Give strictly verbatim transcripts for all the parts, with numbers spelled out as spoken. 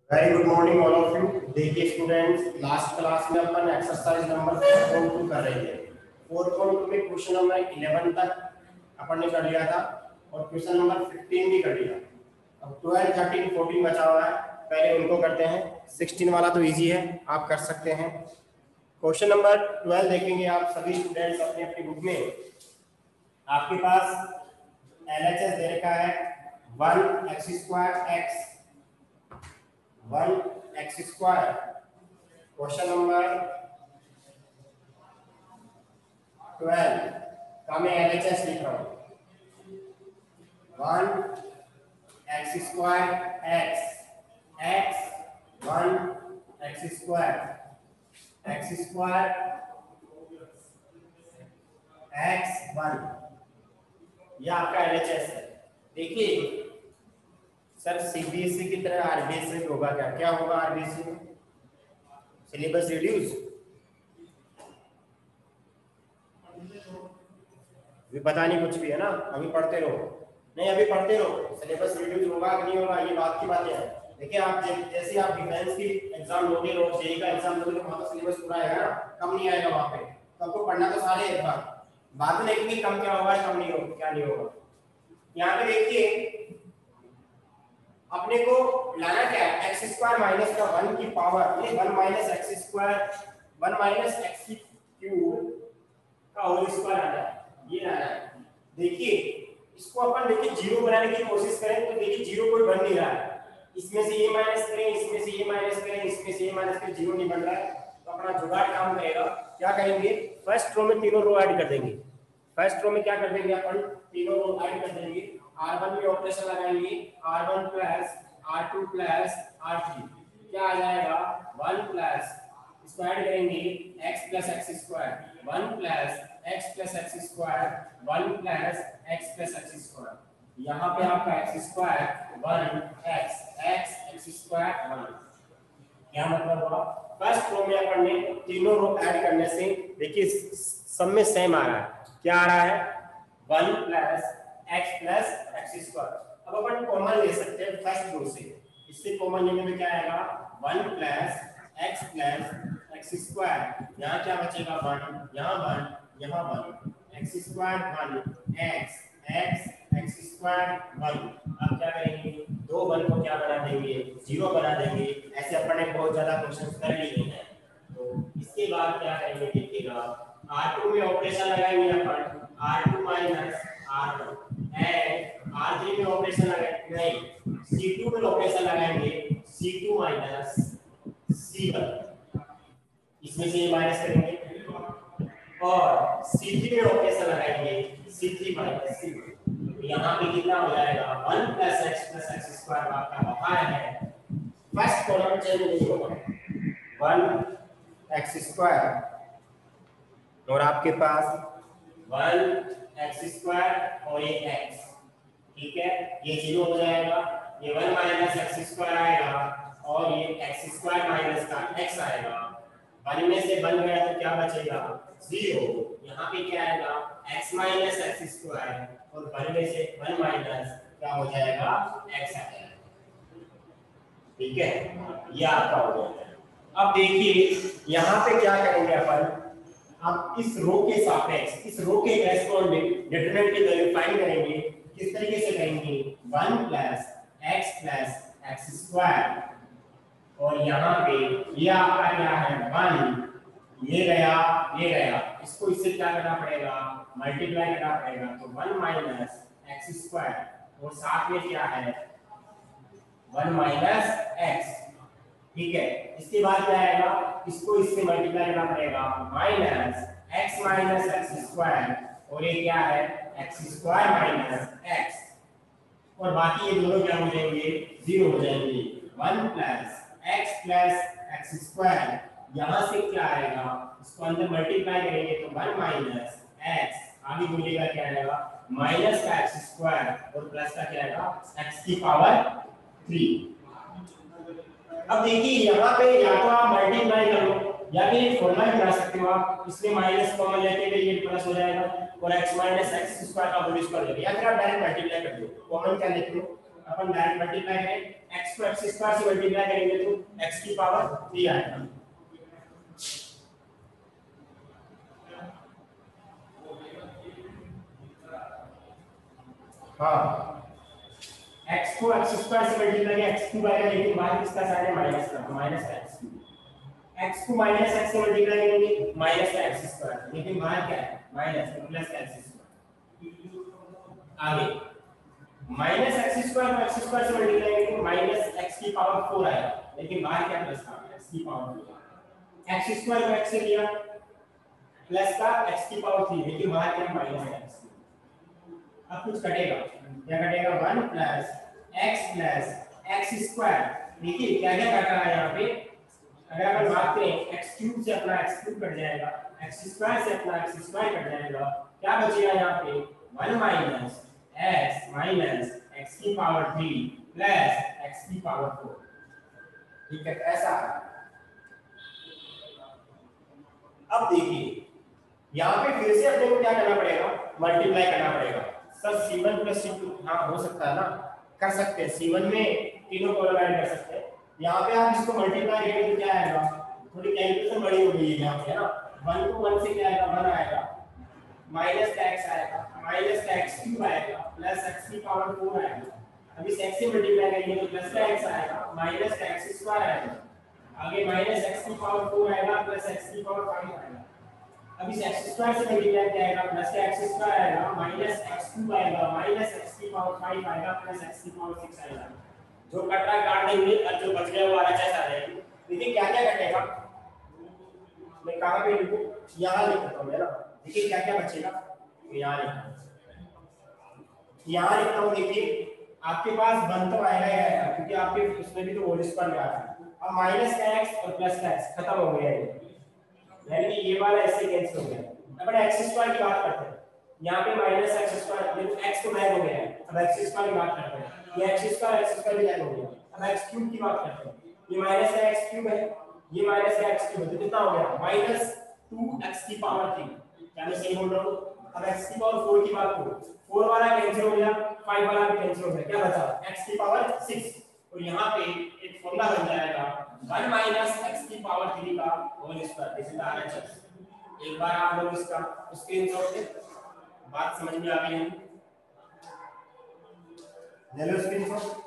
Very good morning all of you. देखिए students, last class में अपन exercise number four point two कर रहे थे। फोर पॉइंट टू में क्वेश्चन नंबर इलेवन तक अपन ने कर लिया था और क्वेश्चन नंबर फिफ्टीन भी कर लिया। अब ट्वेल्व, थर्टीन, फोर्टीन बचा हुआ है, पहले उनको करते हैं। सिक्सटीन वाला तो इजी है, आप कर सकते हैं। क्वेश्चन नंबर ट्वेल्व देखेंगे आप सभी स्टूडेंट्स अपने अपनी बुक में। आपके पास एल एच एस दे रखा है one x square x one x square. Question number twelve का मैं एल एच एस लिख रहा हूँ। One x square x x one x square x square x one, यह आपका एल एच एस है। देखिए सर, सीबीएसई की तरह आरबीएसई में होगा क्या? क्या होगा आरबीएसई में? Syllabus reduce. अभी पता नहीं कुछ भी है ना, अभी पढ़ते रहो। नहीं, अभी पढ़ते रहो। सिलेबस रिड्यूस होगा कि नहीं होगा, ये बात की बातें हैं। देखिए आप जैसे आप डिफेंस की एग्जाम लोगे, लोग जेई का एग्जाम लोगे, तो वहां तो सिलेबस पूरा आएगा ना, कम नहीं आएगा वहां पे। तो आपको पढ़ना तो सारे एक बार, बाद में देखेंगे कम क्या होगा, कम नहीं होगा, क्या नहीं होगा। यहाँ पे देखिए अपने को लाना क्या है, एक्स स्क्वायर माइनस का वन की पावर, ये one minus x square, one minus x cube का होल स्क्वायर आना है, ये लाना है। देखिए इसको अपन देखिए जीरो बनाने की कोशिश करें तो देखिए जीरो कोई बन नहीं रहा है। इसमें से ये माइनस करें, इसमें से ये माइनस करें, इसमें से ये माइनस करें, जीरो नहीं बन रहा है। तो अपना जुगाड़ काम करेगा। क्या करेंगे, फर्स्ट रो में तीनों रो ऐड कर देंगे। फर्स्ट रो में क्या कर देंगे अपन, तीनों रो ऐड कर देंगे। आर वन में ऑपरेशन लगाएंगे, R one plus R two plus R three, क्या आ जाएगा वन प्लस, इसको ऐड करेंगे x plus x square, one plus x plus x square, one plus x plus x square. यहाँ पे आपका x square one x x x square one, क्या मतलब हुआ? फर्स्ट रो में अपन ने तीनों रो ऐड करने से देखिए सब में सेम आ रहा है। क्या आ रहा है, one plus x plus x square. अब अपन कॉमन ले सकते हैं फर्स्ट रो से, इससे कॉमन लेने में क्या आएगा, one plus x plus x square. यहाँ क्या बचेगा, वन, यहाँ वन, यहाँ one, x square one x x x square one. अब क्या करेंगे, दो वन को क्या बना देंगे, जीरो बना देंगे। ऐसे अपन ने बहुत ज्यादा क्वेश्चन कर लिए हैं। तो इसके बाद क्या करेंगे, देखिएगा आर टू में ऑपरेशन लगाएंगे अपन, R two minus R one, and R three में ऑपरेशन लगाएंगे, नहीं सी टू में ऑपरेशन लगाएंगे, C two minus C one, इसमें से ये माइनस करेंगे, और सी थ्री में ऑपरेशन लगाएंगे, C three minus C one. यहाँ पे कितना हो जाएगा, one plus x plus x square आपका बकाया है। फर्स्ट कॉलम चेंज नहीं होगा, वन एक्स स्क्वायर और आपके पास वन एक्स स्क्वायर और ये x, ठीक है, ये जीरो हो जाएगा। ये वन माइनस एक्स स्क्वायर आएगा और ये एक्स स्क्वायर माइनस का x आएगा। वन में से बन गया तो क्या बचेगा, जीरो। यहाँ पे क्या आएगा, x माइनस एक्स स्क्वायर, और वन में से वन माइनस क्या हो जाएगा, x आएगा। ठीक है, ये आपका हो गया। अब देखिए यहाँ पे क्या करेंगे अपन, अब इस रो के सापेक्ष, इस रो के करेस्पॉन्डिंग डिटरमिनेंट की वैल्यू फाइंड करेंगे। किस तरीके से करेंगे, one plus x plus x square, और यहाँ पे ये आपका क्या है, वन, ये गया ये गया, इसको इससे क्या करना पड़ेगा, मल्टीप्लाई करना पड़ेगा। तो वन माइनस एक्स स्क्वायर, और साथ में क्या है, वन माइनस एक्स, ठीक है। इसके बाद क्या आएगा, इसको इससे मल्टीप्लाई करना पड़ेगा, minus x minus x square, और ये क्या है, एक्स स्क्वायर माइनस एक्स, और बाकी ये दोनों क्या हो जाएंगे, जीरो हो जाएंगे। One plus x plus x square, यहाँ से क्या आएगा, इसको अंदर मल्टीप्लाई करेंगे तो वन माइनस एक्स, आगे बोलिएगा क्या आएगा, माइनस का एक्स स्क्वायर, और प्लस का क्या आएगा, एक्स की पावर थ्री। अब देखिए यहाँ पे या तो आप मल्टीप्लाई कर लो या फिर एक फॉर्मूला बना सकते हो आप, इसमें माइनस कॉमन लेते हुए ये प्लस हो जाएगा और x माइनस एक्स स्क्वायर का होल स्क्वायर लेंगे, या फिर आप डायरेक्ट मल्टीप्लाई कर दो। कॉमन क्या लेते हो अपन, डायरेक्ट मल्टीप्लाई करें, x x को x स्क्वायर से मल्टीप्लाई करेंगे तो x की पावर थ्री आएगा। हाँ x को x स्क्वायर से मल्टीप्लाई किया x क्यूब आएगा, लेकिन बाहर किसका साइन है माइनस का, माइनस का x क्यूब। x को माइनस x से मल्टीप्लाई करेंगे माइनस का x स्क्वायर, लेकिन बाहर क्या है माइनस का प्लस का x स्क्वायर। आगे माइनस x स्क्वायर को x स्क्वायर से मल्टीप्लाई करेंगे माइनस x की पावर फोर आएगा, लेकिन बाहर क्या प्लस का x की पावर फोर। x स्क्वायर को x से लिया प्लस का x की पावर थ्री, लेकिन बाहर क्या माइनस का x। अब कुछ कटेगा, क्या कटेगा one plus x plus x square. देखिए क्या क्या कट रहा है यहाँ पे, अगर अपन बात करें एक्स क्यूब से अपना एक्स क्यूब कट जाएगा, एक्स स्क्वायर से अपना एक्स स्क्वायर कट जाएगा, क्या बचेगा यहाँ पे one minus x minus x की पावर थ्री प्लस एक्स की पावर फोर। ठीक है ऐसा। अब देखिए यहाँ पे फिर से अपने को क्या करना पड़ेगा, मल्टीप्लाई करना पड़ेगा। Sir c one plus c two, हाँ हो सकता है ना, कर सकते हैं। सी वन में तीनों कॉलम ऐड कर सकते हैं। यहाँ पे आप इसको मल्टीप्लाई करेंगे तो क्या आएगा, थोड़ी कैलकुलेशन बड़ी हो गई है यहाँ पे, है ना। वन को वन से क्या आएगा, वन आएगा, माइनस का एक्स आएगा, माइनस का एक्स क्यूब आएगा, प्लस एक्स की पावर फोर आएगा। अब इस एक्स से मल्टीप्लाई करेंगे तो प्लस का एक्स आएगा, माइनस का एक्स स्क्वायर आएगा, आगे माइनस एक्स की पावर फोर आएगा, प्लस एक्स की पावर फाइव आएगा। अब इस x स्क्वायर से मल्टीप्लाई किया जाएगा, प्लस का x स्क्वायर आएगा, माइनस x क्यूब आएगा, माइनस x की पावर फाइव आएगा, प्लस x की पावर सिक्स आएगा। जो कट रहा काट देंगे और जो बच गया वो आर एच एस आ जाएगी। देखिए क्या क्या कटेगा, मैं कहां पे लिखूं, यहां लिखता हूं, है ना। देखिए क्या क्या बचेगा, यहां लिखता हूं, यहां लिखता हूं। देखिए आपके पास वन तो आएगा ही आएगा, क्योंकि आपके उसमें भी तो होल स्क्वायर में आता है। अब माइनस का x और प्लस का x खत्म हो गया है, यानी कि ये वाला ऐसे कैंसिल हो गया। अब x स्क्वायर की बात करते हैं, यहाँ पे माइनस एक्स स्क्वायर, देखो x तो गायब हो गया है। अब x स्क्वायर की बात करते हैं, ये x स्क्वायर x स्क्वायर भी गायब हो गया। अब x क्यूब की बात करते हैं, ये माइनस का x क्यूब है, ये माइनस का x क्यूब है, तो कितना हो गया माइनस टू एक्स की पावर थ्री। क्या मैं सही बोल रहा हूँ। अब x की पावर फोर की बात करो, फोर वाला कैंसिल हो गया, फाइव वाला भी कैंसिल हो गया, क्या बचा x की पावर सिक्स। और यहाँ पे एक फॉर्मूला बन जाएगा वन माइनस एक्स की पावर थ्री का whole square, this is RHS. एक बार आप लोग इसका स्क्रीनशॉट ले, बात समझ में आ गई है, ले लो स्क्रीनशॉट।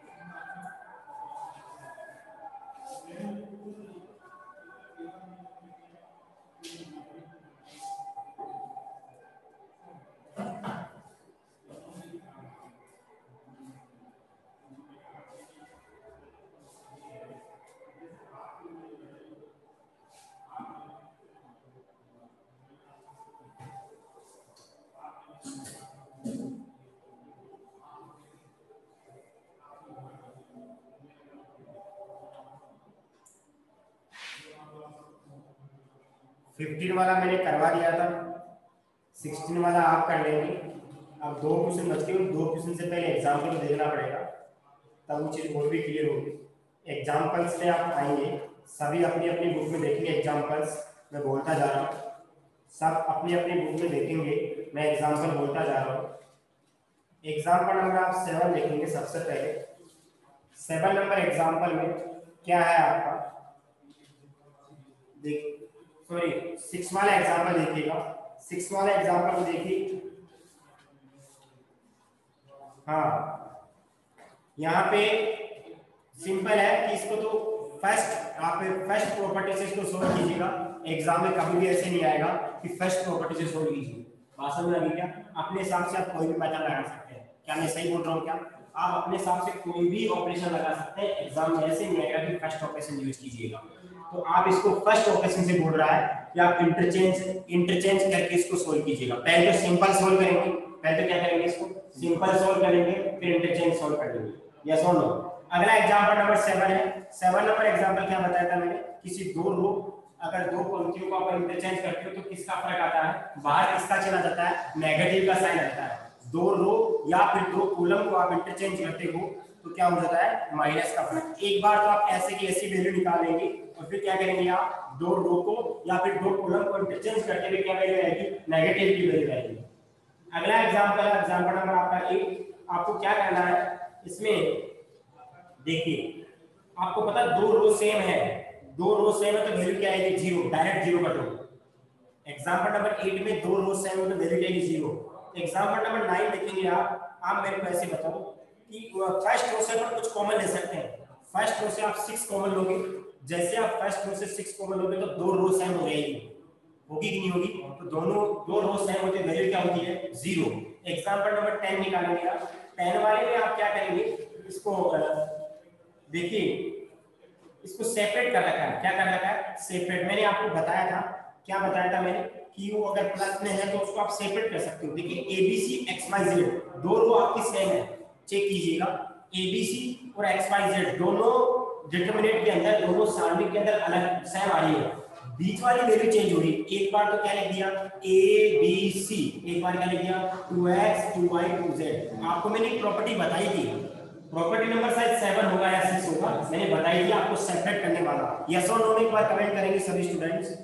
फिफ्टीन वाला मैंने करवा दिया था, सिक्सटीन वाला आप कर लेंगे। अब दो क्वेश्चन बचते हैं, दो क्वेश्चन से पहले एग्जाम्पल देखना पड़ेगा, तब वो चीज़ और भी क्लियर होगी। एग्जाम्पल्स में आप आएंगे, सभी अपनी अपनी बुक में देखेंगे एग्जाम्पल्स, मैं बोलता जा रहा हूँ, सब अपनी अपनी बुक में देखेंगे, मैं एग्जाम्पल बोलता जा रहा हूँ। एग्जाम्पल नंबर आप सेवन देखेंगे सबसे पहले। सेवन नंबर एग्जाम्पल में क्या है आपका, देख सॉरी सिक्स वाला एग्जाम्पल देखिएगा। सिक्स वाला एग्जाम्पल को देखिए, हाँ यहाँ पे सिंपल है कि इसको तो फर्स्ट आप फर्स्ट प्रॉपर्टी से इसको सोल्व कीजिएगा। एग्जाम में कभी भी ऐसे नहीं आएगा कि फर्स्ट प्रॉपर्टी से सोल्व कीजिए, बात समझ आ गई क्या। अपने हिसाब से आप कोई भी पैटर्न लगा सकते हैं, क्या मैं सही बोल रहा हूँ क्या। आप अपने हिसाब से कोई भी ऑपरेशन लगा सकते हैं, एग्जाम में ऐसे नहीं आएगा कि फर्स्ट ऑपरेशन यूज कीजिएगा। तो आप इसको फर्स्ट ऑपरेशन से बोल रहा है कि आप इंटरचेंज इंटरचेंज करके इसको सोल्व कीजिएगा। पहले तो सिंपल सोल्व करेंगे, पहले तो क्या करेंगे, इसको सिंपल सोल्व करेंगे, फिर इंटरचेंज सोल्व कर लेंगे। यस और नो। अगला एग्जांपल नंबर सेवन है। सेवन नंबर एग्जांपल क्या बताया था मैंने, किसी दो रो अगर दो पंक्तियों को आप इंटरचेंज करते हो तो किसका फर्क आता है, बाहर किसका चिन्ह आ जाता है, नेगेटिव का साइन आता है। दो रो या फिर दो कॉलम को आप इंटरचेंज करते हो तो क्या हो जाता है, माइनस का फर्क। एक बार तो आप ऐसे की ऐसी वैल्यू निकालेंगे और फिर क्या करेंगे आप, दो रो को या फिर दो कॉलम को इंटरचेंज करते हुए क्या वैल्यू आएगी, नेगेटिव की वैल्यू आएगी। अगला एग्जांपल है एग्जांपल नंबर आपका एक। आपको क्या करना है, इसमें देखिए आपको पता है दो रो सेम है, दो रो सेम है तो वैल्यू क्या आएगी जीरो, डायरेक्ट जीरो कर दो। एग्जांपल नंबर एट में दो रो सेम है तो वैल्यू क्या आएगी जीरो। एग्जांपल नंबर नाइन देखेंगे आप आप मेरे को ऐसे बताओ कि फर्स्ट रो से अपन कुछ कॉमन ले सकते हैं। फर्स्ट रो से आप सिक्स कॉमन लोगे, जैसे आप फर्स्ट रो से सिक्स कॉमन लोगे तो दो रो सेम हो जाएगी, होगी कि नहीं होगी? तो दोनों दो रो सेम होते वैल्यू क्या होती है जीरो। एग्जांपल नंबर टेन निकालेंगे आप, टेन वाले में आप क्या करेंगे, इसको देखिए इसको सेपरेट कर रखा है, क्या कर रखा है सेपरेट। मैंने आपको बताया था, क्या बताया था मैंने कि वो अगर प्लस में है तो उसको आप सेपरेट कर सकते हो। देखिए एबीसी एक्स वाई जेड दो रो आपकी सेम है, चेक कीजिएगा एबीसी और एक्स वाई जेड दोनों डिटरमिनेंट के अंदर, दोनों सारणी के अंदर अलग सेम आ रही है, बीच वाली वैल्यू चेंज हो रही है। एक बार तो क्या लिख दिया ए बी सी, एक बार क्या लिख दिया two x two y two z. आपको मैंने एक प्रॉपर्टी बताई थी, प्रॉपर्टी नंबर शायद सेवन होगा या सिक्स होगा, मैंने बताई थी आपको सेपरेट करने वाला। यस और नो में एक बार कमेंट करेंगे सभी स्टूडेंट्स।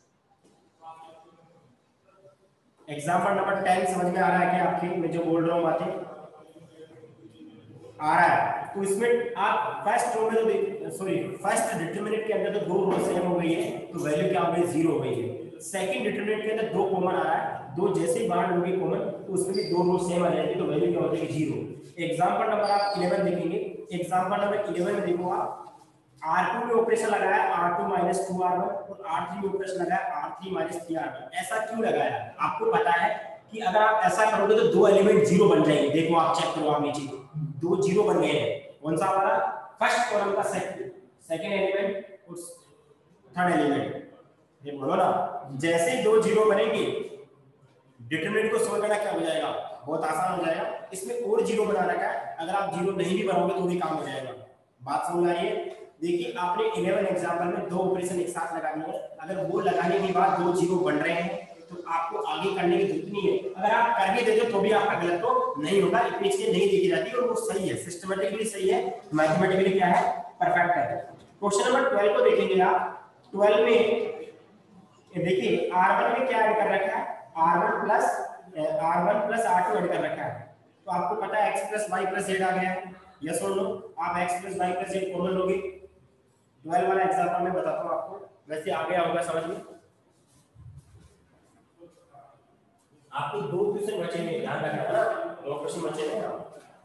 एग्जांपल नंबर टेन समझ में आ रहा है क्या आपके, मैं जो बोल रहा हूँ बातें आ रहा है? तो इसमें आप फर्स्ट रो में तो सॉरी फर्स्ट डिटरमिनेंट के अंदर तो दो रो सेम हो गई है तो वैल्यू क्या हो गई जीरो हो गई है। सेकंड डिटरमिनेंट के अंदर दो कॉमन आ रहा है, दो जैसे ही बाहर होगी कॉमन तो उसमें भी दो रो सेम आ जाएगी तो वैल्यू क्या हो जाएगी जीरो। एग्जांपल नंबर आप इलेवन देखेंगे, एग्जांपल नंबर इलेवन में देखो आप आर टू में ऑपरेशन लगाया R two minus two R one और आर थ्री में ऑपरेशन लगाया R three minus three R one. ऐसा क्यों लगाया? आपको पता है कि अगर आप ऐसा करोगे तो दो एलिमेंट जीरो बन जाएंगे। देखो आप चेक करो, आप नीचे दो जीरो बन गए हैं। कौन सा वाला? फर्स्ट कॉलम का सेकंड सेकंड एलिमेंट और थर्ड एलिमेंट, ये बोलो ना। जैसे ही दो जीरो बनेंगे डिटरमिनेंट को सोल्व करना क्या हो जाएगा, बहुत आसान हो जाएगा। इसमें और जीरो बना रखा है, अगर आप जीरो नहीं भी बनाओगे तो भी काम हो जाएगा। बात समझ आ रही है? देखिए आपने इलेवन एग्जांपल में दो ऑपरेशन एक साथ लगा दिए, अगर वो लगाने के बाद दो जीरो बन रहे हैं तो आपको आगे करने की जरूरत नहीं है। अगर आप करके दे दो तो भी आपका गलत तो नहीं होगा, इतनी चीजें नहीं देखी जाती और वो सही है, सिस्टमैटिकली सही है, मैथमेटिकली क्या है परफेक्ट है। क्वेश्चन नंबर ट्वेल्व को देखेंगे आप, ट्वेल्व में ये देखिए आर वन में क्या ऐड कर रखा है, R one plus R one plus R two add कर रखा है। तो आपको पता है x plus y plus z आ गया है, यस और नो? आप x plus y plus z common लोगे। ट्वेल्व वाला एग्जांपल मैं बताता हूं आपको, वैसे आ गया होगा समझ में। आपको दो क्वेश्चन बचे हैं, ध्यान रखना ना, दो क्वेश्चन बचे हैं ना।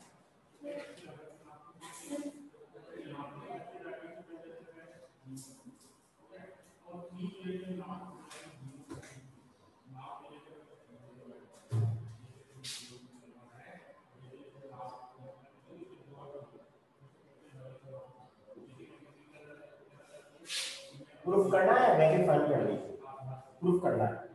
प्रूफ करना है, वेरीफाई करना है, प्रूफ करना है।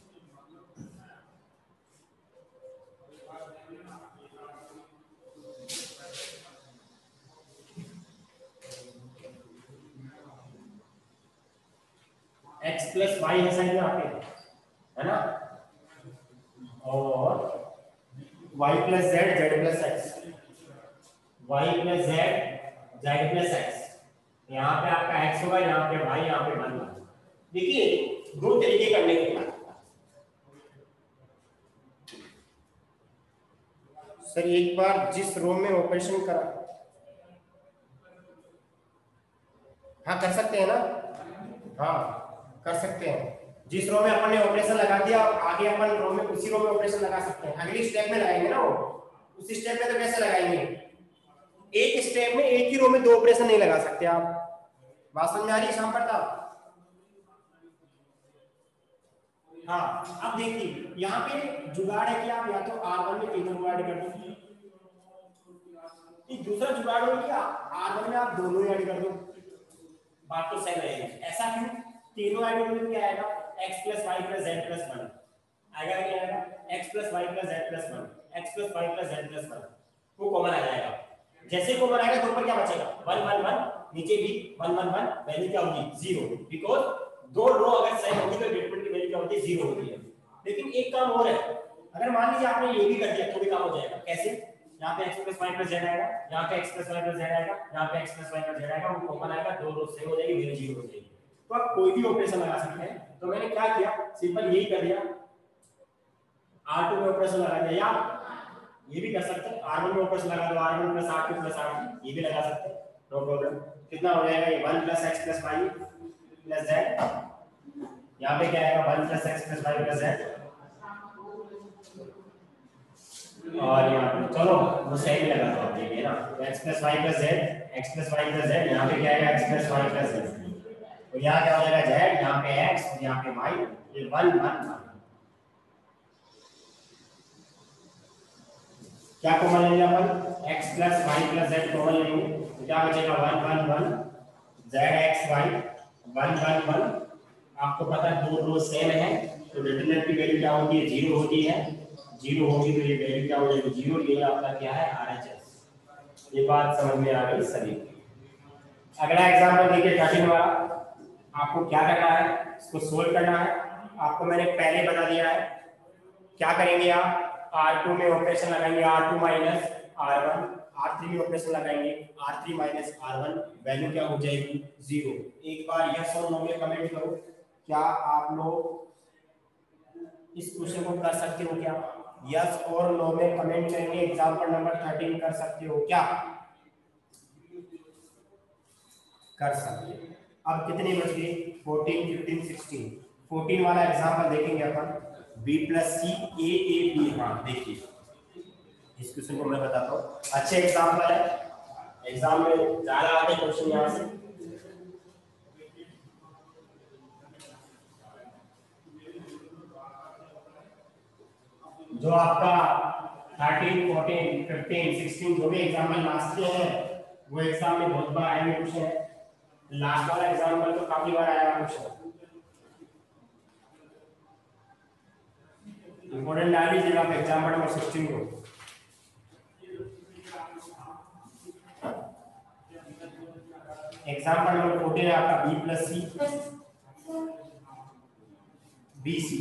x प्लस वाई है साइड में आपके, है ना, और y plus z z plus x, y plus z z plus x. यहाँ पे आपका x होगा, यहाँ पे y, यहाँ पे वन होगा। देखिए दो तरीके करने के लिए सर, एक बार जिस रो में ऑपरेशन करा, हाँ कर सकते हैं ना, हाँ कर सकते हैं। जिस रो में अपन ने ऑपरेशन लगा दिया आगे अपन रो में उसी रो में ऑपरेशन लगा सकते हैं, अगली स्टेप में लगाएंगे ना वो, उसी स्टेप में तो कैसे लगाएंगे, एक स्टेप में एक ही रो में दो ऑपरेशन नहीं लगा सकते आप। बात समझ में आ रही है शाम पर था? हाँ अब देखिए यहाँ पे जुगाड़ है कि आप या तो आर वन में तीनों को ऐड कर दो, दूसरा जुगाड़ हो कि आर वन में आप दोनों ऐड कर दो, बात तो सही रहेगी। ऐसा क्यों? तीनों ऐड करोगे तो क्या आएगा, x plus y plus z plus one आएगा, क्या आएगा x plus y plus z plus one, x plus y plus z plus one, वो कॉमन आ जाएगा। जैसे कॉमन आएगा तो ऊपर क्या बचेगा, वन वन वन, नीचे भी वन वन वन, वैल्यू क्या होगी जीरो, बिकॉज़ दो रो अगर सेम होगी तो डिटरमिनेंट की वैल्यू क्या होती है जीरो होती है। लेकिन एक काम और है, अगर मान लीजिए आपने ये भी कर दिया तो भी काम हो जाएगा। कैसे? यहाँ पे x plus y plus z आएगा, यहाँ पे x plus y plus z आएगा, यहाँ पे x plus y plus z आएगा, वो कॉमन आएगा, दो रो सेम हो जाएगी, वैल्यू जीरो हो जाएगी। तो आप कोई भी ऑपरेशन लगा सकते हैं। तो मैंने क्या किया, सिंपल यही कर दिया, आर टू में ऑपरेशन लगा दिया, या ये भी कर सकते हैं आर वन में ऑपरेशन लगा दो, R one plus R two plus R three, ये भी लगा सकते हैं। No problem. कितना हो जाएगा ये one plus x plus y plus z, यहाँ पे क्या आएगा one plus x plus y plus z, और यहाँ पे चलो वो सही लगा तो आप देखिए ना x plus y plus z, x plus y plus z, यहाँ पे क्या आएगा x plus y plus z, तो यहाँ क्या हो जाएगा z, यहाँ पे x और यहाँ पे y, ये वन वन वन क्या कॉमन लेंगे अपन x plus y plus z common लेंगे तो क्या बचेगा one one one z x y one one one. आपको पता है दो रो सेम है तो डिटरमिनेंट की वैल्यू क्या होती है जीरो होती है, जीरो होगी तो ये वैल्यू क्या हो जाएगी जीरो, ये आपका क्या है आरएचएस। ये बात समझ में आ गई सभी। अगला एग्जांपल देखिए थर्टीन वाला, आपको क्या करना है इसको सोल्व करना है। आपको मैंने पहले बता दिया है क्या करेंगे आप आर टू में ऑपरेशन लगाएंगे R two minus R one, R three में ऑपरेशन लगाएंगे R three minus R one, value क्या हो जाएगी जीरो। एक बार यस और नो में कमेंट करो क्या आप लोग इस क्वेश्चन को कर सकते हो क्या, यस और नो में कमेंट करेंगे। एग्जांपल नंबर थर्टीन कर सकते हो क्या, कर सकते हो। अब कितने बच गए फोर्टीन फिफ्टीन सिक्सटीन, फोर्टीन वाला एग्जांपल देखेंगे अपन b plus c a a b. हाँ देखिए इस क्वेश्चन को मैं बताता हूँ, अच्छे एग्जांपल है, एग्जाम में ज्यादा आते क्वेश्चन यहाँ से। जो आपका थर्टीन फोर्टीन फिफ्टीन सिक्सटीन जो भी एग्जाम्पल लास्ट के हैं वो एग्जाम में बहुत बार आएंगे क्वेश्चन है, लास्ट वाला एग्जाम्पल तो काफी बार आया क्वेश्चन, इंपॉर्टेंट डाल लीजिएगा आप एग्जाम्पल नंबर सिक्सटीन को। एग्जाम्पल नंबर फोर्टीन है आपका b plus c b c,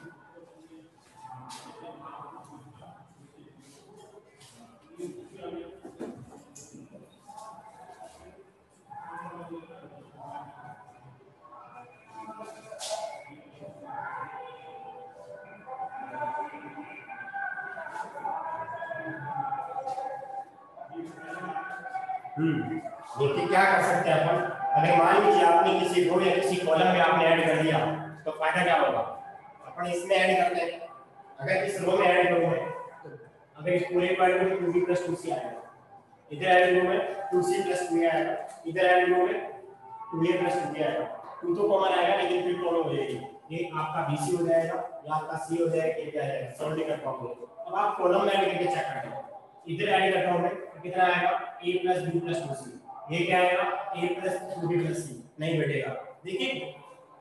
हम्म देखिए क्या कर सकते हैं अपन। अगर मान लीजिए आपने किसी रो या किसी कॉलम में आपने ऐड कर दिया तो फायदा क्या होगा, अपन इसमें ऐड करते हैं। अगर इस रो में ऐड करूं मैं तो अगर इस पूरे पार्ट में two b plus two c आएगा, इधर ऐड करूं मैं two c plus two a आएगा, इधर ऐड करूं मैं two a plus two b आएगा, टू तो कॉमन आएगा लेकिन फिर प्रॉब्लम हो जाएगी, ये आपका बीसी हो जाएगा या आपका सी हो जाएगा, ये क्या है सॉल्विंग का प्रॉब्लम। अब आप कॉलम में ऐड करके चेक करते हो, इधर ऐड करता हूं मैं कितना आएगा a plus b plus two c, ये क्या आएगा a plus two b plus c, नहीं बैठेगा। देखिए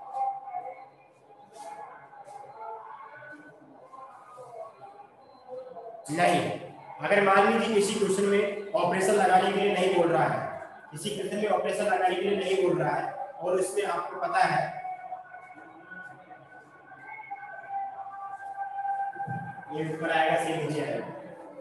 नहीं, अगर मान लीजिए इसी क्वेश्चन में ऑपरेशन लगाने के लिए नहीं बोल रहा है, इसी क्वेश्चन में ऑपरेशन लगाने के लिए नहीं बोल रहा है और इसमें आपको पता है ये ऊपर आएगा सी नीचे आएगा,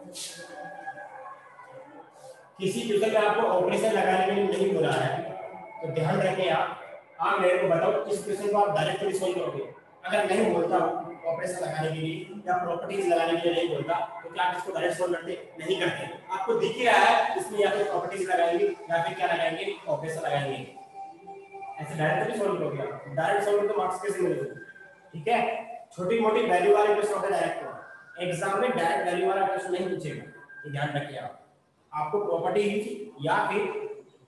किसी क्वेश्चन में आपको ऑपरेशन लगाने के लिए नहीं बोला है तो ध्यान रखें आप आप मेरे को बताओ किस क्वेश्चन को आप डायरेक्टली सॉल्व करोगे। अगर नहीं बोलता ऑपरेशन लगाने के लिए या प्रॉपर्टीज लगाने के लिए नहीं बोलता तो क्या आप इसको डायरेक्ट सॉल्व करते, नहीं करते। आपको दिख ही रहा है इसमें या तो प्रॉपर्टीज लगाएंगे या फिर क्या लगाएंगे ऑपरेशन लगाएंगे, ऐसे डायरेक्ट नहीं सॉल्व करोगे आप, डायरेक्ट सॉल्व तो मार्क्स कैसे मिलेंगे। ठीक है, छोटी मोटी वैल्यू वाले क्वेश्चन होते हैं डायरेक्ट, एग्जाम में डायरेक्ट वैल्यू वाला क्वेश्चन नहीं पूछेगा, ये ध्यान रखिए आप। आपको प्रॉपर्टी यूज या फिर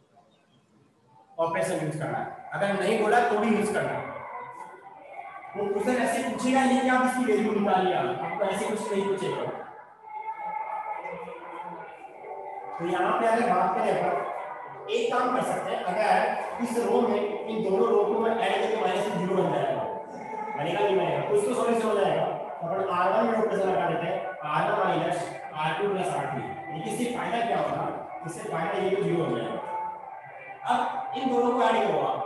ऑपरेशन यूज करना है, अगर नहीं बोला तो भी यूज करना है। वो क्वेश्चन ऐसे पूछेगा नहीं कि आप इसकी वैल्यू निकालिए, आपको ऐसे कुछ नहीं पूछेगा। तो यहाँ पे अगर बात करें पर एक काम कर सकते हैं, अगर इस रो में इन दोनों रो को मैं ऐड करके माइनस से जीरो बन जाएगा, बनेगा नहीं बनेगा, कुछ तो सॉल्यूशन हो जाएगा। अपन आर वन में ऑपरेशन लगा देते हैं R one minus R two plus R three, लेकिन इससे फायदा क्या होगा, इससे फायदा ये तो जीरो हो जाएगा। अब इन दोनों को ऐड करो आप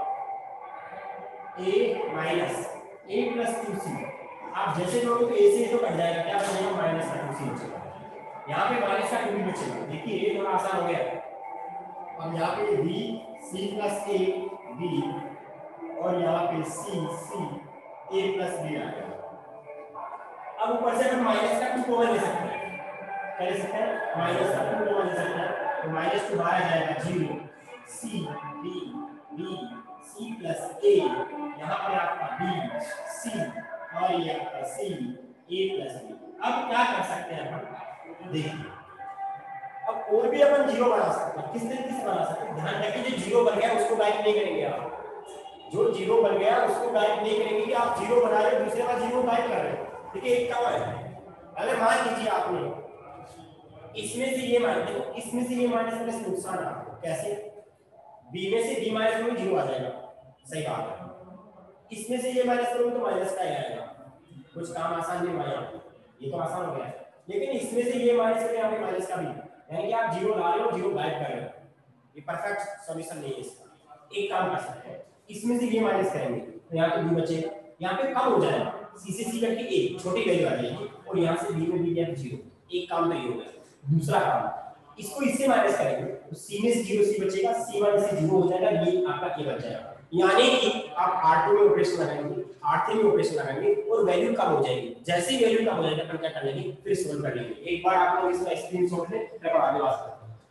a minus a plus two c, आप जैसे करोगे तो a से तो कट जाएगा, क्या बचेगा माइनस का टू सी बचेगा, यहाँ पे माइनस का टू भी बचेगा। देखिए ये थोड़ा आसान हो गया। अब यहाँ पे b c plus a b और यहाँ पे c c a plus b आ गया। अब ऊपर से हम माइनस का टू कॉमन ले सकते हैं, क्या ले सकते हैं माइनस का टू कॉमन ले सकते हैं, तो माइनस टू बाहर आ जाएगा zero, c b b c plus a, यहाँ पे आपका बी सी और ये आपका सी ए प्लस बी। अब क्या कर सकते हैं अपन, देखिए अब और भी अपन जीरो बना सकते हैं। किस तरीके से बना सकते हैं, ध्यान रखिए जो जीरो बन गया उसको गायब नहीं करेंगे आप, जो जीरो बन गया उसको गायब नहीं करेंगे कि आप जीरो बना रहे हो दूसरे बार जीरो गायब कर रहे हो। देखिए एक काम है, अगर मान लीजिए आपने इसमें से ये मान लो, इसमें से ये माइनस प्लस नुकसान आपको कैसे, बी में से बी माइनस में जीरो आ जाएगा, सही बात है। इसमें से ये माइनस करोगे तो माइनस का ही आएगा, कुछ काम आसान नहीं हुआ, ये तो आसान हो गया। लेकिन इसमें से ये माइनस करें यहाँ पे माइनस का भी, यानी कि आप जीरो ला रहे हो जीरो गायब कर रहे हो, ये परफेक्ट सॉल्यूशन नहीं है इसका। एक काम कर सकते हैं, इसमें से ये माइनस करेंगे तो यहाँ पे बी बचेगा, यहाँ पे कम हो जाएगा, सी से सी करके एक छोटी वैल्यू आ जाएगी और यहाँ से बी में बी गया जीरो। एक काम तो ये हो गया। दूसरा काम, इसको इससे माइनस करेंगे तो सी में से जीरो सी बचेगा, सी माइनस से जीरो हो जाएगा, ये आपका ए बच जाएगा। यानी कि आप आर टू में ऑपरेशन लगाएंगे, आर थ्री में ऑपरेशन लगाएंगे और वैल्यू कम हो जाएगी। जैसे ही वैल्यू कम हो जाएगी अपन क्या कर लेंगे, फिर सोल्व कर लेंगे। एक बार आप लोग इसका स्क्रीनशॉट लें फिर हम आगे बात करते हैं।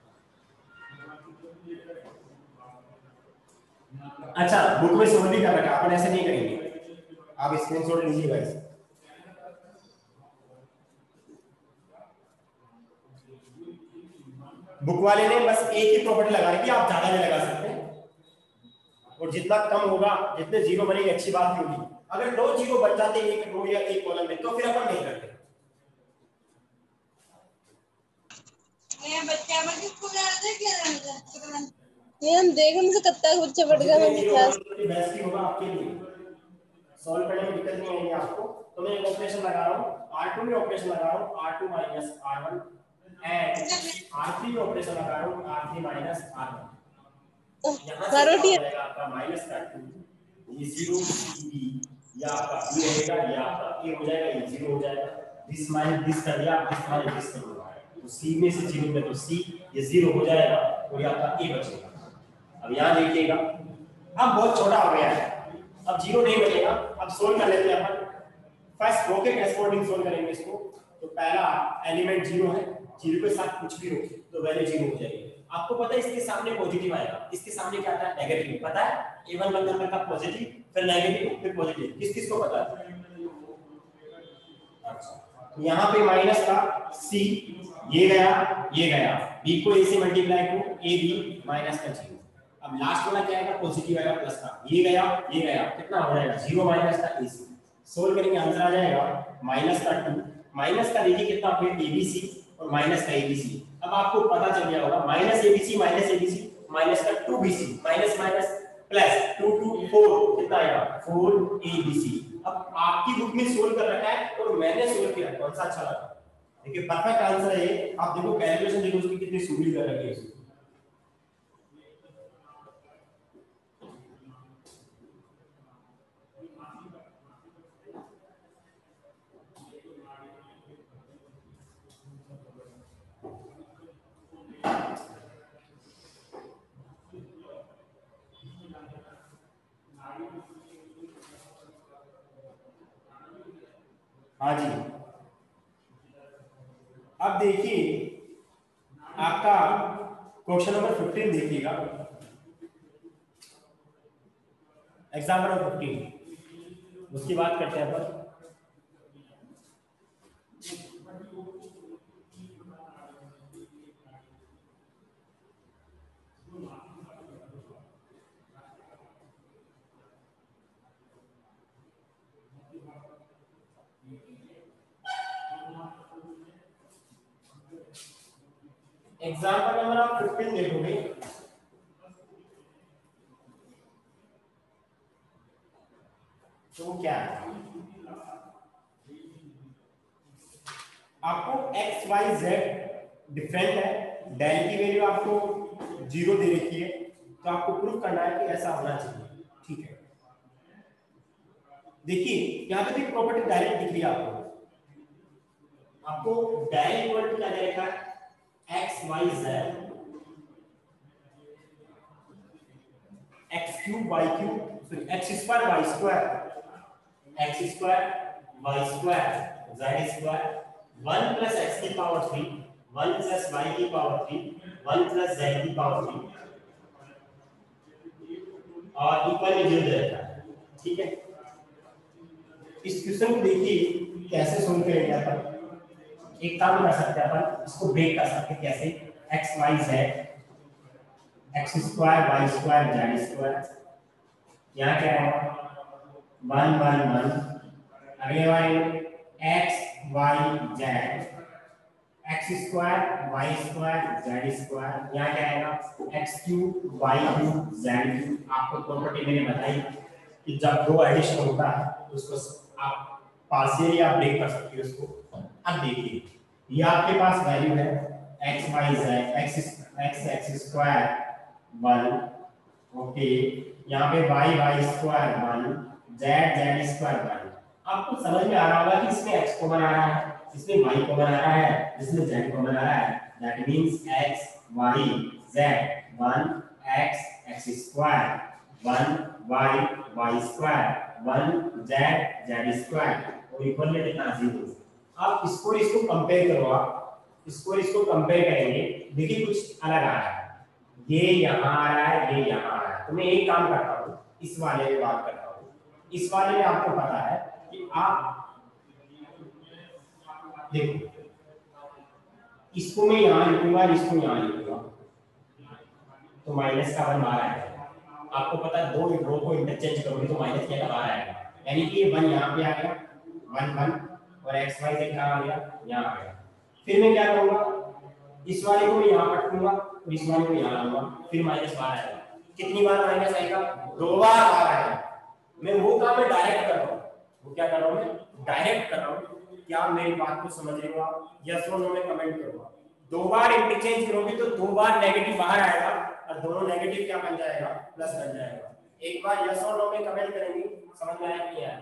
अच्छा बुक में सोल्व भी कर रखा, अपन ऐसे नहीं करेंगे, आप स्क्रीनशॉट लीजिएगा इसे। बुक वाले ने बस एक ही प्रॉपर्टी लगा रखी, आप ज्यादा नहीं लगा सकते, और जितना कम होगा जितने जीरो बनेंगे अच्छी बात होगी। अगर दो जीरो बन जाते हैं एक रो या एक कॉलम में तो फिर अपन नहीं करते। मैं बच्चा में किसको जा रहा था क्या ये हम देख मुझे कत्ता बच्चा बढ़ गया मेरी क्लास बेस्ट ही होगा आपके लिए, सॉल्व करने में दिक्कत नहीं आएगी आपको। तो मैं एक ऑपरेशन लगा रहा हूं, आर टू में ऑपरेशन लगा रहा हूं R two minus R one and R three में ऑपरेशन लगा रहा हूं R three minus R one. यहां से क्या हो जाएगा आपका माइनस का टू, ये जीरो बी या आपका बी रहेगा, या आपका ए हो जाएगा, ये जीरो हो जाएगा, दिस माइनस दिस कर दिया, दिस माइनस दिस कर दिया, तो सी में से जीरो में तो सी ये जीरो हो जाएगा और ये आपका ए बचेगा। अब यहां देखिएगा अब बहुत छोटा हो गया है, अब जीरो नहीं बनेगा। अब सोल्व कर लेते हैं अपन, फर्स्ट रो के करेस्पॉन्डिंग सोल्व करेंगे इसको। तो पहला एलिमेंट जीरो है, जीरो के साथ कुछ भी हो तो वैल्यू जीरो हो जाएगी। आपको पता है इसके सामने पॉजिटिव आएगा, इसके सामने क्या आता है नेगेटिव, पता है ए वन वन नंबर का पॉजिटिव फिर नेगेटिव फिर पॉजिटिव, किस किस को पता है। अच्छा तो यहाँ पे माइनस का सी, ये गया ये गया, बी को ए से मल्टीप्लाई को ए बी माइनस का जीरो। अब लास्ट वाला क्या आएगा पॉजिटिव आएगा प्लस का, ये गया ये गया, कितना हो जाएगा जीरो माइनस का ए सी। सोल्व करेंगे आंसर आ जाएगा माइनस का टू, माइनस का देखिए कितना हो गया ए बी सी और माइनस का ए बी सी। अब आपको पता चल गया होगा minus a b c minus a b c minus का two b c minus minus plus two two four, कितना आएगा फोर एबीसी। अब आपकी बुक में सोल्व कर रखा है और मैंने सोल्व किया, कौन सा अच्छा लगा। देखिए परफेक्ट आंसर है ये। आप देखो कैलकुलेशन देखो उसकी कितनी सुनी कर रखी है। हाँ जी अब देखिए आपका क्वेश्चन नंबर फिफ्टीन देखिएगा, एग्जाम्पल नंबर फिफ्टीन, उसकी बात करते हैं अपन। एग्जाम्पल नंबर आप फिफ्टीन देखोगे, तो क्या है आपको x y z डिफरेंट है, डेल की वैल्यू आपको जीरो दे रखी है, तो आपको प्रूफ करना है कि ऐसा होना चाहिए। ठीक है देखिए यहां पे भी प्रॉपर्टी डायरेक्ट दिख रही है आपको, आपको डेल इक्वल टू क्या दे रखा है x y z x cube y cube sorry x square y square x square y square z square one plus x की power three one plus y की power three one plus z की power three और equal में zero रहता है। ठीक है, इस क्वेश्चन को देखिए कैसे सोल्व करेंगे अपन। एक काम कर सकते हैं अपन, इसको ब्रेक कर सकते हैं कैसे, x y z, x square y square z square, यहाँ क्या है वन वन वन, अगले वाले x y z, x square y square z square, यहाँ क्या आएगा x cube y cube z cube. आपको प्रॉपर्टी मैंने बताई कि जब दो एडिशन होता है तो उसको आप पार्शियली आप ब्रेक कर सकते हो उसको। अब देखिए ये आपके पास वैल्यू है x y z, x x x square one, okay, यहाँ पे y y square one, z z square one. आपको समझ में आ रहा होगा कि इसमें एक्स कॉमन आ रहा है, इसमें y कॉमन आ रहा है, इसमें z कॉमन आ रहा है। That means x y z one x x square one y y square one z z square और इक्वल में कितना जीरो। आप इसको इसको कंपेयर करो, आप इसको इसको कंपेयर करेंगे, देखिए कुछ अलग आ रहा है, ये यहाँ आ रहा है, ये यहाँ आ रहा है। तो मैं एक काम करता हूँ, इस वाले में बात करता हूँ। इस वाले में आपको पता है कि आप देखो इसको मैं यहाँ लिखूंगा, इसको यहाँ लिखूंगा, तो माइनस का वन बाहर आएगा। आपको पता है दो रो को इंटरचेंज करोगे तो माइनस क्या बाहर आएगा, यानी कि वन यहाँ पे आ गया वन वन, और एक्स वाई जेड कहाँ आ गया यहाँ आ गया। फिर मैं क्या करूंगा, इस वाले को मैं यहाँ रखूंगा और इस वाले को यहाँ लाऊंगा, फिर माइनस बाहर आएगा। कितनी बार माइनस आएगा, दो बार बाहर आएगा। मैं वो काम मैं डायरेक्ट कर रहा हूँ, वो क्या कर रहा हूँ मैं डायरेक्ट कर रहा हूँ। क्या मेरी बात को समझ रहे हो आप, यस और नो में कमेंट करो। दो बार इंटरचेंज करोगे तो दो बार नेगेटिव बाहर आएगा और दोनों नेगेटिव क्या बन जाएगा प्लस बन जाएगा। एक बार यस और नो में कमेंट करेंगे, समझ में आया नहीं आया।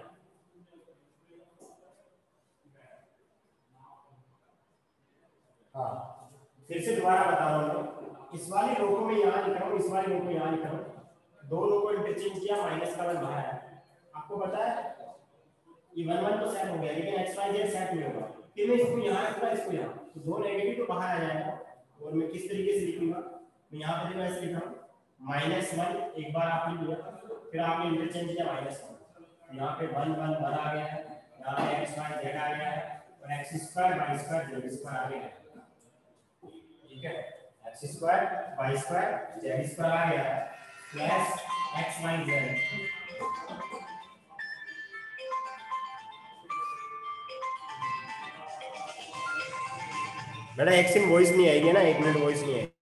हाँ फिर से दोबारा बता रहा हूँ, इस वाले रो को मैं यहाँ लिख रहा हूँ, इस वाले रो को यहाँ लिख रहा हूँ, दो रो को इंटरचेंज किया, माइनस का वन बाहर आया। आपको पता है ये वन वन तो सेट हो गया, लेकिन एक्स वाई जेड सेट नहीं होगा। फिर मैं इसको यहाँ रखूंगा, इसको यहाँ, तो दो नेगेटिव तो बाहर आ जाएगा। और मैं किस तरीके से लिखूंगा, मैं यहाँ पे देखो ऐसे लिख रहा हूँ माइनस वन, एक बार आपने लिया फिर आपने इंटरचेंज किया माइनस वन, यहाँ पे वन वन वन आ गया है, यहाँ पे एक्स वाई जेड आ गया है और x square y square z square आ गया है। ठीक है, x square y square z square आ गया है प्लस एक्स वाई जेड। बेटा एक सिम वॉइस नहीं आएगी ना, एक मिनट वॉइस नहीं आएगी।